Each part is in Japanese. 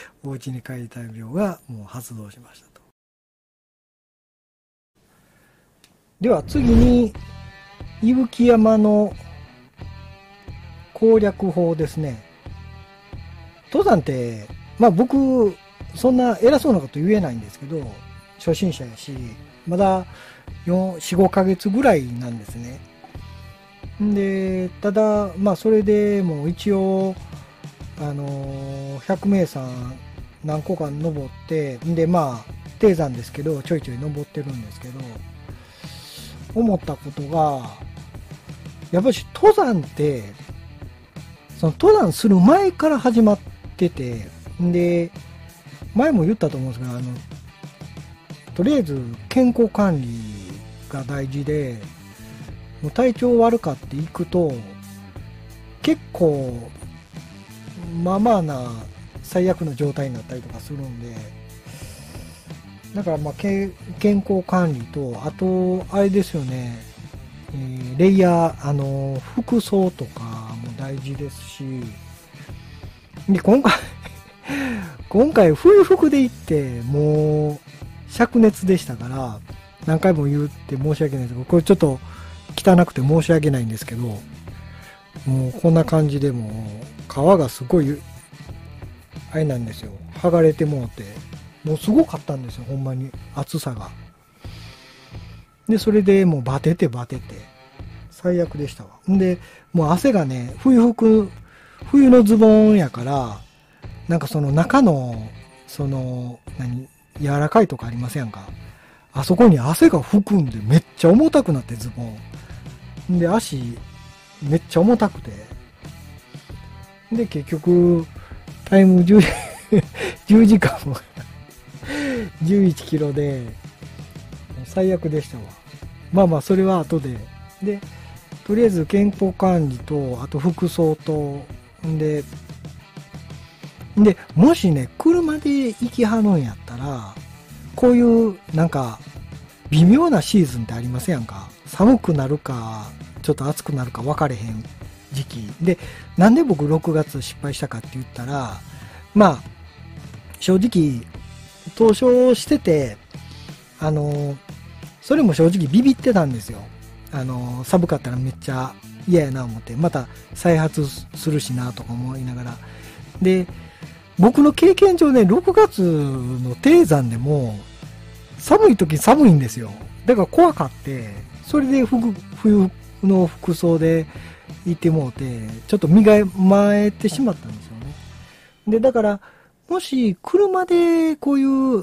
お家に帰りたい病がもう発動しましたと。では次に伊吹山の攻略法ですね。登山ってまあ僕そんな偉そうなこと言えないんですけど、初心者やしまだ4、5ヶ月ぐらいなんですね。でただまあそれでもう一応百名山何個か登って、でまあ低山ですけどちょいちょい登ってるんですけど、思ったことがやっぱり登山ってその登山する前から始まってて、で前も言ったと思うんですけど、とりあえず健康管理が大事で、もう体調悪かっていくと結構まあまあな最悪の状態になったりとかするんで、だからまあ健康管理と、あとあれですよね、レイヤー服装とかも大事ですし、で今回冬服で行ってもう灼熱でしたから、何回も言って申し訳ないですけど、これちょっと汚くて申し訳ないんですけど、もうこんな感じでもう皮がすごいあれなんですよ、剥がれてもうて、もうすごかったんですよ、ほんまに暑さが。でそれでもうバテて最悪でしたわ。でもう汗がね、冬のズボンやから、なんかその中のその柔らかいとかありませんか、あそこに汗が含んでめっちゃ重たくなって、ズボンで足めっちゃ重たくて、で結局タイム10時間も11キロで最悪でしたわ。まあまあそれは後で、とりあえず健康管理と、あと服装と、でもしね車で行きはるんやったら、こういうなんか微妙なシーズンってありませんやんか。寒くなるかちょっと暑くなるか分かれへん時期で、なんで僕6月失敗したかって言ったら、まあ正直投書してて、それも正直ビビってたんですよ。寒かったらめっちゃ嫌やな思って、また再発するしなとか思いながら、で僕の経験上ね、6月の低山でも寒い時寒いんですよ。だから怖かって、それで冬の服装で行ってもうて、ちょっと身構えてしまったんですよね。でだからもし車でこういう、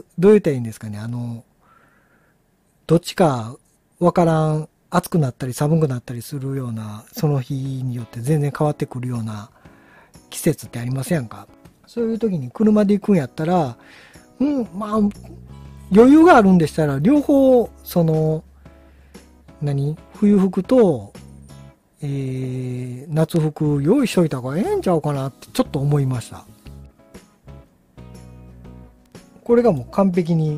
どう言ったらいいんですかね、どっちかわからん、暑くなったり寒くなったりするような、その日によって全然変わってくるような季節ってありませんか。そういう時に車で行くんやったら、まあ余裕があるんでしたら両方その冬服と、夏服用意しといた方がええんちゃうかなってちょっと思いました。これがもう完璧に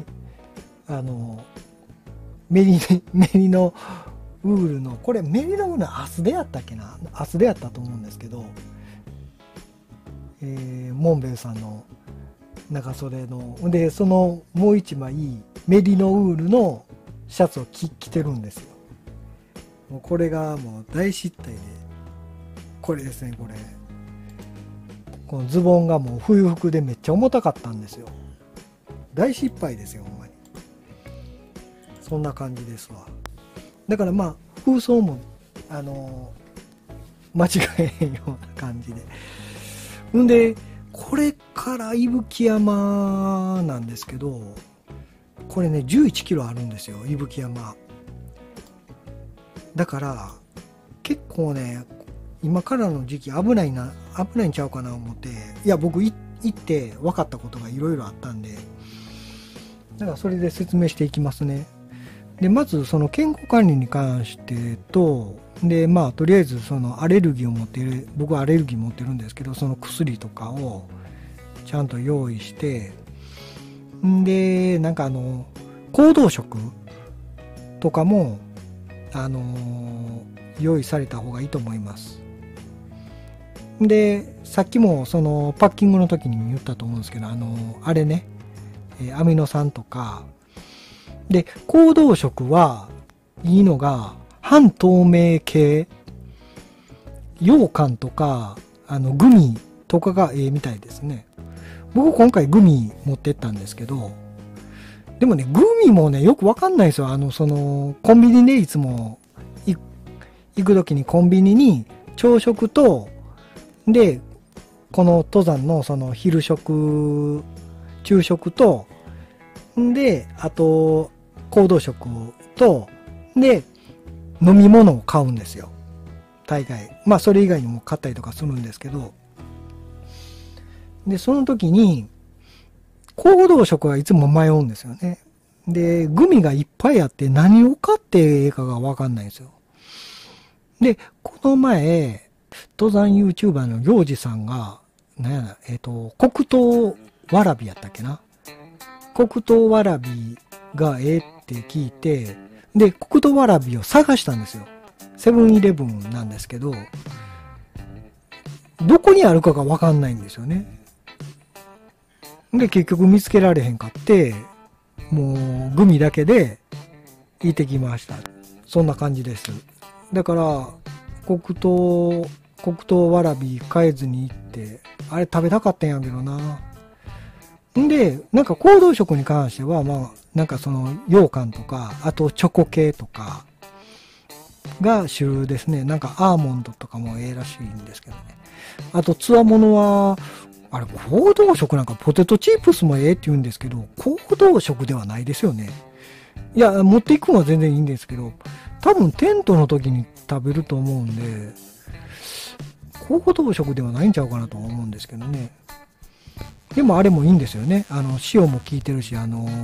メリノウールの、これメリノウールの厚手やったっけな、厚手やったと思うんですけど、モンベルさんの長袖ので、そのもう一枚メリノウールのシャツを着てるんですよ。もうこれがもう大失態で、これですね、このズボンがもう冬服でめっちゃ重たかったんですよ。大失敗ですよ、ほんまに。そんな感じですわ。だからまあ服装も間違えへんような感じで、んでこれから伊吹山なんですけど、これね11キロあるんですよ、伊吹山。だから結構ね、今からの時期危ないんちゃうかな思って、いや僕行って分かったことがいろいろあったんで、だからそれで説明していきますね。でまずその健康管理に関してと、でまあとりあえずそのアレルギーを持っている、僕はアレルギー持ってるんですけど、その薬とかをちゃんと用意して、でなんか行動食とかも用意された方がいいと思います。 で、さっきもそのパッキングの時に言ったと思うんですけど、あれね、アミノ酸とか、で、行動食はいいのが、半透明系、羊羹とか、グミとかがみたいですね。僕今回グミ持ってったんですけど、でもね、グミもね、よくわかんないですよ。コンビニでいつも行く時にコンビニに朝食と、で、この登山のその昼食、昼食と、で、あと、行動食と、で、飲み物を買うんですよ。大概。まあ、それ以外にも買ったりとかするんですけど、で、その時に、行動食はいつも迷うんですよね。で、グミがいっぱいあって何を買ってええかがわかんないんですよ。で、この前、登山 YouTuber の行司さんが、なんやな、黒糖わらびやったっけな。黒糖わらびがって聞いて、で、黒糖わらびを探したんですよ。セブンイレブンなんですけど、どこにあるかがわかんないんですよね。で、結局見つけられへんかって、もうグミだけで行ってきました。そんな感じです。だから、黒糖わらび買えずに行って、あれ食べたかったんやけどな。んで、なんか行動食に関しては、まあ、なんかその、羊羹とか、あとチョコ系とかが主流ですね。なんかアーモンドとかもらしいんですけどね。あと、つわものは、あれ、行動食なんかポテトチップスもって言うんですけど、行動食ではないですよね。いや、持っていくのは全然いいんですけど、多分テントの時に食べると思うんで、行動食ではないんちゃうかなと思うんですけどね。でもあれもいいんですよね。塩も効いてるし、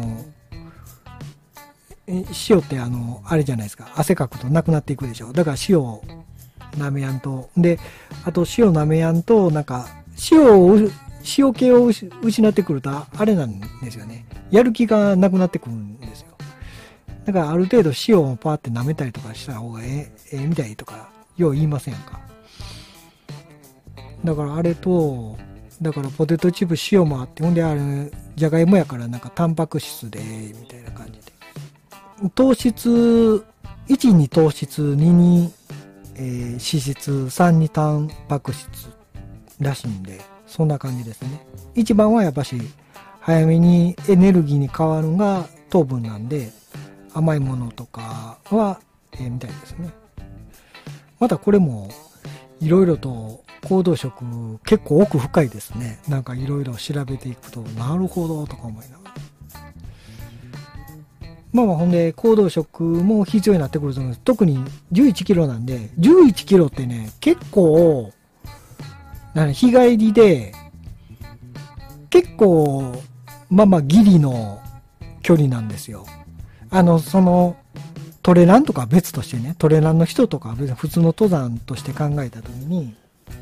塩ってあれじゃないですか。汗かくとなくなっていくでしょ。だから塩舐めやんと。で、あと塩舐めやんと、なんか、塩気を失ってくると、あれなんですよね。やる気がなくなってくるんですよ。だからある程度塩をパーって舐めたりとかした方がみたいとか、よう言いませんか。だからあれと、だからポテトチップ塩もあって、ほんであれ、じゃがいもやからなんかタンパク質で、みたいな感じで。糖質、1に糖質、2に、脂質、3にタンパク質らしいんで、そんな感じですね。一番はやっぱし、早めにエネルギーに変わるのが糖分なんで、甘いものとかは、みたいですね。またこれも、いろいろと行動食結構奥深いですね。なんかいろいろ調べていくと、なるほどとか思いながら。まあまあほんで行動食も必要になってくると思います。特に11キロなんで、11キロってね、結構、日帰りで、結構、まあまあギリの距離なんですよ。トレランとかは別としてね、トレランの人とかは別に普通の登山として考えたときに、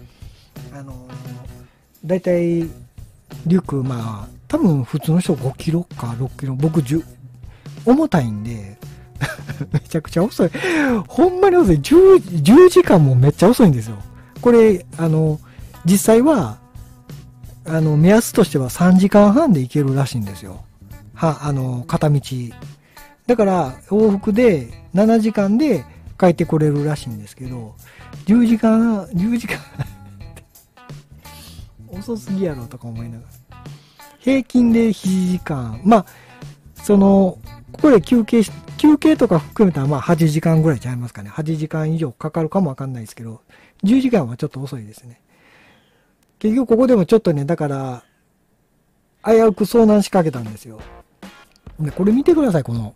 だいたいリュック、まあ、多分普通の人5キロか6キロ、僕重たいんで、めちゃくちゃ遅い。ほんまに遅い。10時間もめっちゃ遅いんですよ。これ、実際は、目安としては3時間半で行けるらしいんですよ。片道。だから、往復で7時間で帰ってこれるらしいんですけど、10時間遅すぎやろとか思いながら。平均で7時間。まあ、ここで休憩とか含めたらまあ8時間ぐらいちゃいますかね。8時間以上かかるかもわかんないですけど、10時間はちょっと遅いですね。結局ここでもちょっとね、だから、危うく遭難しかけたんですよ。で、これ見てください、ほ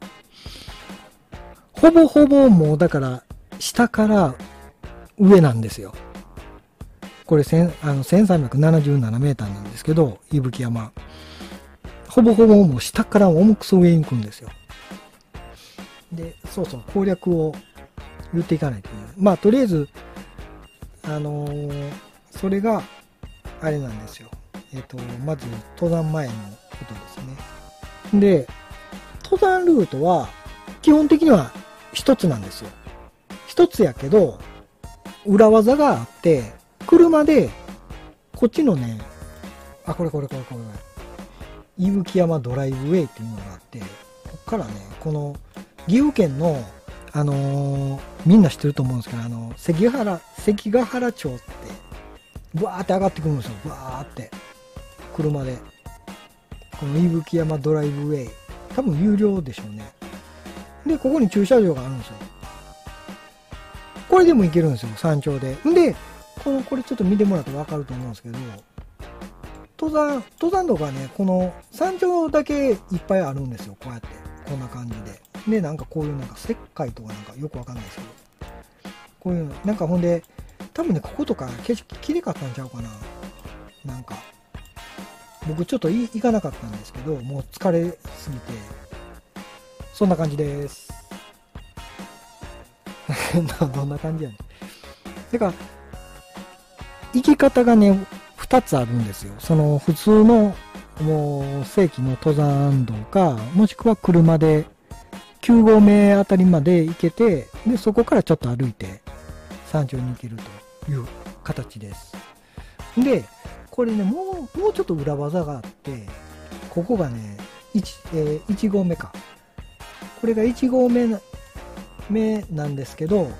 ぼほぼもうだから、下から上なんですよ。これ1377メーターなんですけど、伊吹山。ほぼほぼもう下から重くそ上に行くんですよ。で、そうそう、攻略を言っていかないといけない。まあ、とりあえず、それが、あれなんですよ。まず、登山前のことですね。で、登山ルートは、基本的には一つなんですよ。一つやけど、裏技があって、車でこっちのね、あ、これ。伊吹山ドライブウェイっていうのがあって、こっからね、この岐阜県の、みんな知ってると思うんですけど、関ヶ原町って、ブワーって上がってくるんですよ。ブワーって。車で。この伊吹山ドライブウェイ。多分有料でしょうね。で、ここに駐車場があるんですよ。これでも行けるんですよ、山頂で。で、これちょっと見てもらうと分かると思うんですけど、登山道がね、この山頂だけいっぱいあるんですよ、こうやって。こんな感じで。で、なんかこういうなんか石灰とかなんかよくわかんないですけど。こういうの、なんかほんで、多分ね、こことか景色きれかったんちゃうかな。なんか、僕ちょっと行かなかったんですけど、もう疲れすぎて、そんな感じです。どんな感じやねん。てか、行き方がね、2つあるんですよ。その普通のもう正規の登山道か、もしくは車で9合目あたりまで行けて、で、そこからちょっと歩いて山頂に行けるという形です。で、これね、もうちょっと裏技があって、ここがね、1合目か。これが1合目なんですけど、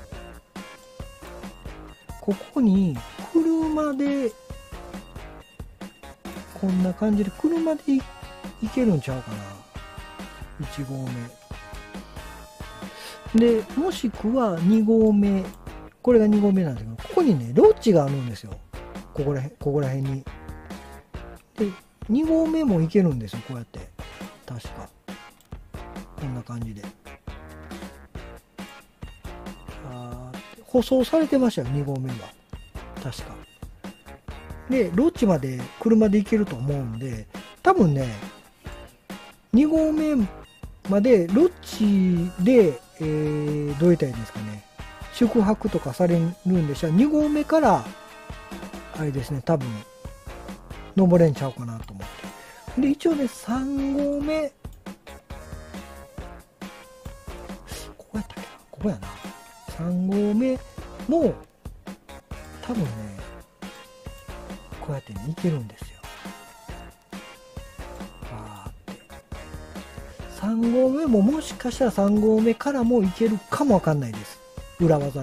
ここに車でこんな感じで車で行けるんちゃうかな、1合目で、もしくは2合目、これが2合目なんですけど、ここにねロッジがあるんですよ、ここら辺に。で2合目も行けるんですよ、こうやって。確かこんな感じで舗装されてましたよ、2合目は確か。で、ロッジまで車で行けると思うんで、多分ね、2合目までロッジで、どう言ったらいいんですかね、宿泊とかされるんでしたら、2合目から、あれですね、多分、登れんちゃうかなと思って。で、一応ね、3合目、ここやったっけな、ここやな。3合目も、多分ね、こうやってね、行けるんですよ。3合目ももしかしたら3合目からも行けるかもわかんないです。裏技で。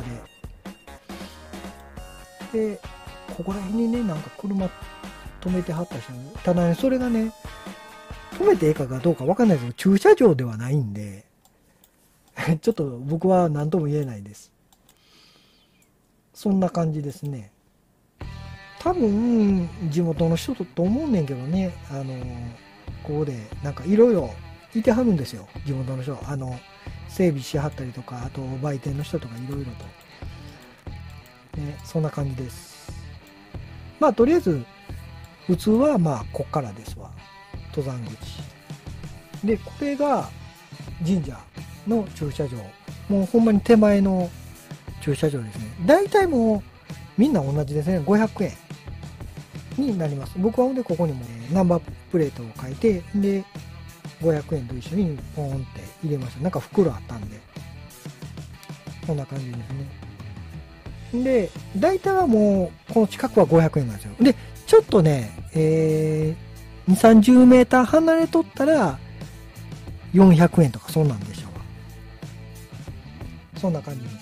で、ここら辺にね、なんか車止めてはった人、ただね、それがね、止めてええかどうかわかんないですけど、駐車場ではないんで、ちょっと僕は何とも言えないです。そんな感じですね。多分、地元の人と思うねんけどね、ここで、なんかいろいろいてはるんですよ、地元の人。整備しはったりとか、あと売店の人とかいろいろと。ね、そんな感じです。まあ、とりあえず、普通はまあ、こっからですわ。登山口。で、これが神社の駐車場。もうほんまに手前の駐車場ですね。大体もう、みんな同じですね。500円になります。僕はほんでここにも、ナンバープレートを書いて、で、500円と一緒にポーンって入れました。なんか袋あったんで。こんな感じですね。で、大体はもう、この近くは500円なんですよ。で、ちょっとね、2、30メーター離れとったら、400円とかそんなんでしょう。そんな感じです。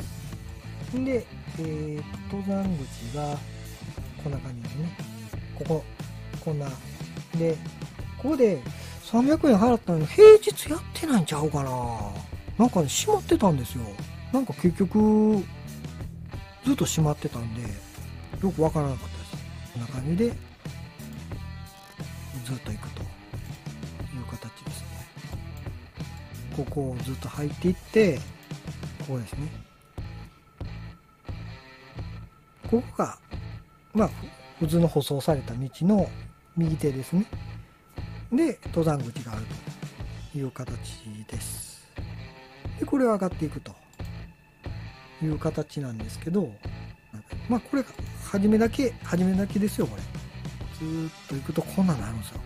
で、登山口が、こんな感じですね。こんな。で、ここで300円払ったのに平日やってないんちゃうかな。なんかね、閉まってたんですよ。なんか結局、ずっと閉まってたんで、よくわからなかったです。こんな感じで、ずっと行くという形ですね。ここをずっと入っていって、ここですね。ここが、まあ、普通の舗装された道の右手ですね。で、登山口があるという形です。で、これを上がっていくという形なんですけど、まあ、これが初めだけですよ、これ。ずーっと行くとこんなのあるんですよ。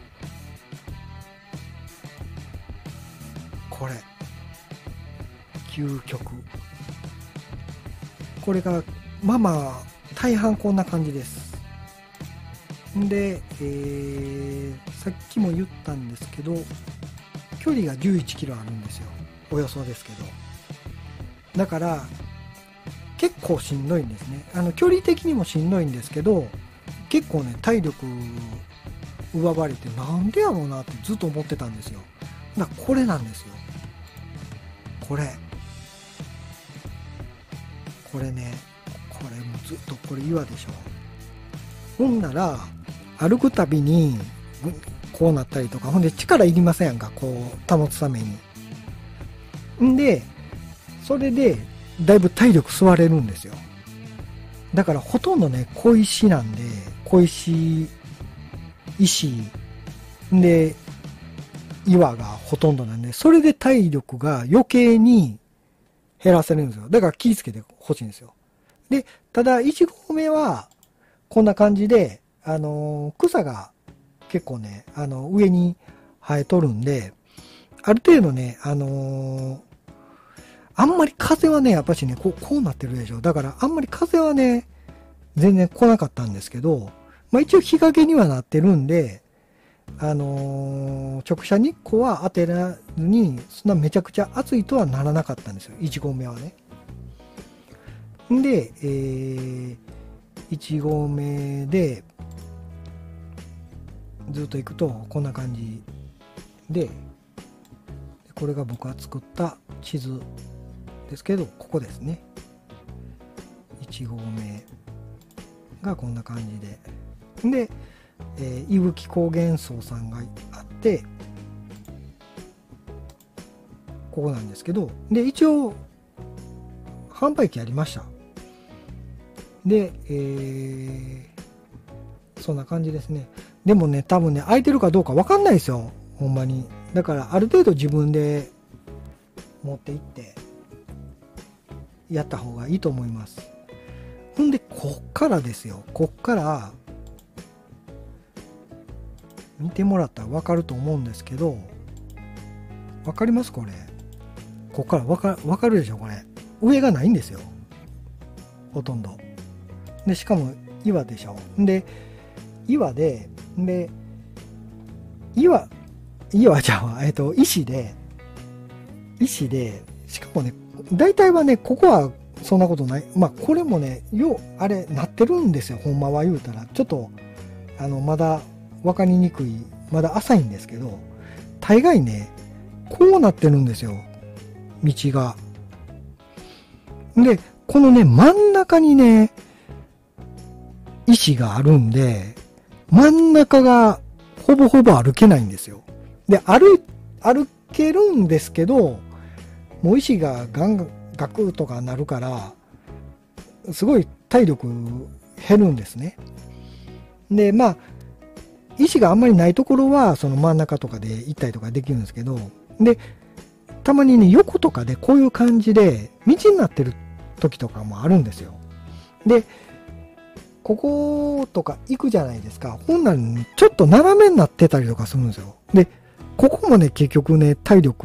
これ。究極。これが、まあまあ、大半こんな感じです。 で、さっきも言ったんですけど、距離が11キロあるんですよ。およそですけど。だから、結構しんどいんですね。距離的にもしんどいんですけど、結構ね、体力奪われて、なんでやろうなってずっと思ってたんですよ。だからこれなんですよ。これね、これもずっとこれ岩でしょ。ほんなら、歩くたびに、こうなったりとか、ほんで力いりませんやんか、こう、保つために。んで、それで、だいぶ体力吸われるんですよ。だからほとんどね、小石なんで、石、で、岩がほとんどなんで、それで体力が余計に減らせるんですよ。だから気をつけてほしいんですよ。で、ただ、1合目は、こんな感じで、草が結構ね、上に生えとるんで、ある程度ね、あんまり風はね、やっぱしね、こうなってるでしょ。だから、あんまり風はね、全然来なかったんですけど、まあ一応日陰にはなってるんで、直射日光は当てらずに、そんなめちゃくちゃ暑いとはならなかったんですよ。1合目はね。んで、1合目で、ずっと行くとこんな感じで、これが僕が作った地図ですけど、ここですね。1合目がこんな感じで。で、伊吹高原荘さんがあって、ここなんですけど、で、一応、販売機ありました。で、そんな感じですね。でもね、多分ね、空いてるかどうかわかんないですよ。ほんまに。だから、ある程度自分で持って行って、やった方がいいと思います。ほんで、こっからですよ。こっから、見てもらったらわかると思うんですけど、わかりますこれ。こっからわかるでしょこれ。上がないんですよ。ほとんど。で、しかも岩でしょ。で、岩で、岩じゃあ、石で、しかもね、大体はね、ここはそんなことない。まあ、これもね、あれ、なってるんですよ。ほんまは言うたら。ちょっと、まだ分かりにくい、まだ浅いんですけど、大概ね、こうなってるんですよ。道が。で、このね、真ん中にね、石があるんで、真ん中がほぼほぼ歩けないんですよ。で、歩けるんですけど、もう石がガクとかなるから、すごい体力減るんですね。で、まあ、石があんまりないところは、その真ん中とかで行ったりとかできるんですけど、で、たまにね、横とかでこういう感じで、道になってる時とかもあるんですよ。で、こことか行くじゃないですか。ほんならちょっと斜めになってたりとかするんですよ。で、ここもね、結局ね、体力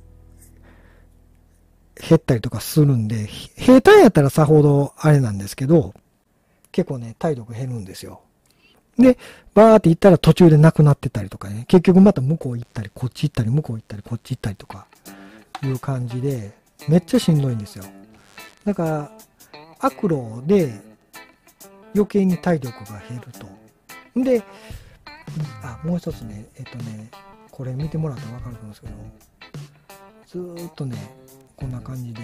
減ったりとかするんで、平坦やったらさほどあれなんですけど、結構ね、体力減るんですよ。で、バーって行ったら途中でなくなってたりとかね、結局また向こう行ったり、こっち行ったり、向こう行ったり、こっち行ったりとか、いう感じで、めっちゃしんどいんですよ。だから、悪路で余計に体力が減ると。で、もう一つね、これ見てもらったらわかると思うんですけど、ずーっとね、こんな感じで、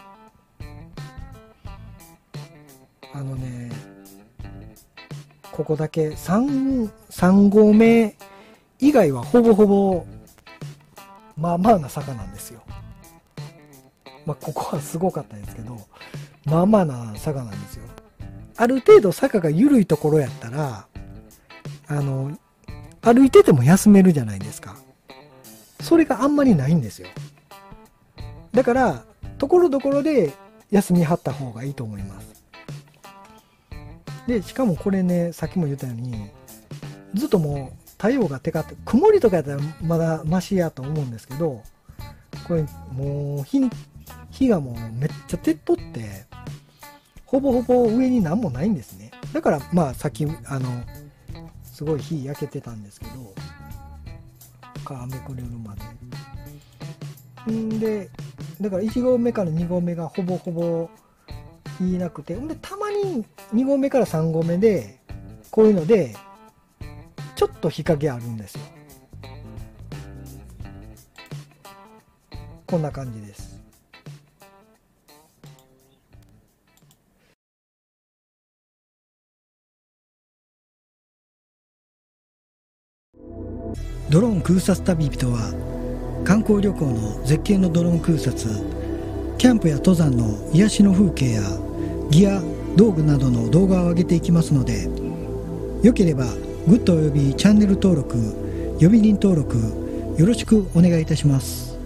ここだけ3合目以外はほぼほぼ、まあまあな坂なんですよ。まあ、ここはすごかったんですけど、まあまあな坂なんですよ。ある程度坂が緩いところやったら、歩いてても休めるじゃないですか。それがあんまりないんですよ。だから、ところどころで休みはった方がいいと思います。で、しかもこれね、さっきも言ったように、ずっともう太陽がテカって、曇りとかやったらまだマシやと思うんですけど、これもう日がもうめっちゃ照っとって、ほぼほぼ上に何もないんですね。だからまあさっきすごい火焼けてたんですけど、皮めくれるまで。んで、だから1合目から2合目がほぼほぼ火なくて、んでたまに2合目から3合目でこういうのでちょっと日陰あるんですよ。こんな感じです。ドローン空撮旅人は観光旅行の絶景のドローン空撮、キャンプや登山の癒しの風景やギア、道具などの動画を上げていきますので、よければグッドおよびチャンネル登録、呼び鈴登録よろしくお願いいたします。